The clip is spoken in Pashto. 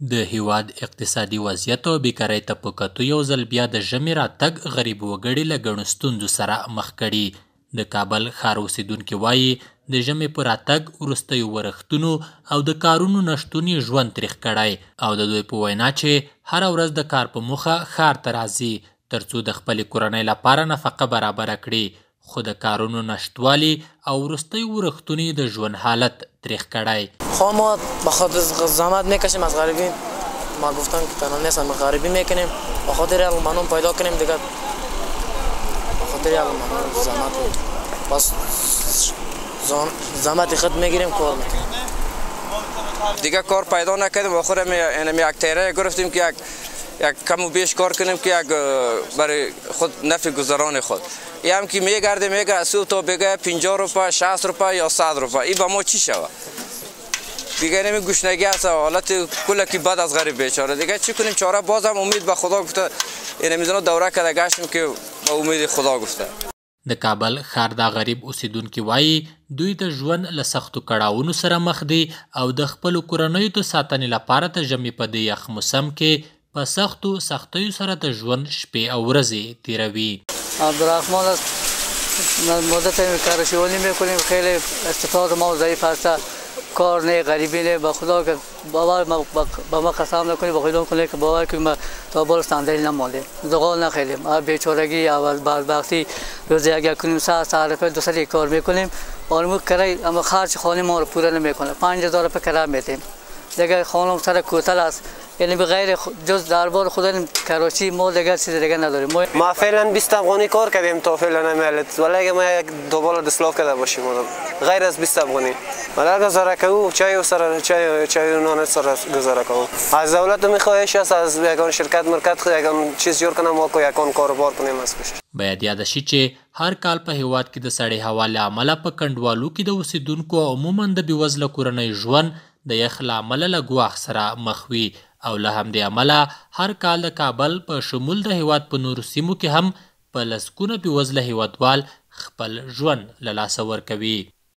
د هیواد اقتصادي وضعیت او بیکارۍ ته په کتو یو ځل بیا د ژمي راتګ غریب وګړي له ګڼو ستونزو سره مخ کړي. د کابل ښار اوسیدونکي وایي د ژمي په راتګ وروستیو ورښتونو او د کارونو نشتون یې ژوند تریخ کړی او د دوی په وینا چې هره ورځ د کار په موخه ښار ته راځي ترڅو د خپلې کورنۍ لپاره نفقه برابره کړي، خو د کارونو نشتوالي او وروستیو ورښتونو د ژوند حالت تریخ کړی. خب ما بخاطر زحمت میکشیم از غریبی، ما گفتم که تنها نیستم، غریبی میکنیم بخاطر المانون پیدا کنیم دیگه، بخاطر المانون زحمت بس زحمت خود میگیریم کار میکنیم دیگه. کار پیدا نکردیم و خودم یک تیره گرفتیم که یک کم و بیش کار کنیم که یک برای خود نفع گذران خود. این هم که میگرده میگه صبح تا بگه 50 روپیه 60 روپیه یا 100 روپیه، این با ما چی شود دیگه؟ نمی گشنگی هست، حالت کل کی بد از غریب بیچاره دیگه. چی کنیم؟ چاره بازم امید به خدا گفته، این میزنه دوره کده گشتیم که به امید خدا گفته. د کابل ښار د غریب اوسیدونکي وایي دوی د ژوند له سختو کړاوونو سره مخ دي او د خپلو کورنیو د ساتنې لپاره د ژمي په دې یخ موسم کې په سختیو سره د ژوند شپې او ورځې تیروي. عبدالرحمن است، مدت کار شغلی میکنیم، خیلی استفاده ما ضعیف هست، کار نه، غریبی نه، به خدا که باور با ما قسم نکنی، با خودمون کنی که باور که ما تا بالا صندلی نمالیم، زغال نخیلیم، بیچارگی اول بدبختی روزی اگر کنیم 100 روپیه 200 کار میکنیم، آنمو کرای اما خرج خانه ما رو پوره نمیکنه، 5000 روپیه کرایه میدیم دیگه. خانم سر کوتل است، یعنی به غیر جز دربار خدا کراچی ما دیگه چیز دیگه نداریم. ما فعلا 20 افغانی کار کردیم تا فعلا نمیالت، ولی اگه ما یک دوباره دسلاف کرده باشیم غیر از 20 افغانی ولی گزاره کنیم، چای و سر چای و نان سر گزاره کنیم. از دولت میخواهش است از یگان شرکت مرکز یگان چیز جوړ کنه، ما کو یگان کاروبار کنیم از کوشش. باید یاد شي چې هر کال په هیواد کې د سړې هوا له امله په کنډوالو کې د اوسیدونکو عموما د بېوزله کورنۍ ژوند د یخ له امله له ګواښ سره مخ وي او له همدې امله هر کال د کابل په شمول د هیواد په نورو سیمو کې هم په لسګونه بېوزله هیوادوال خپل ژوند له لاسه ورکوي.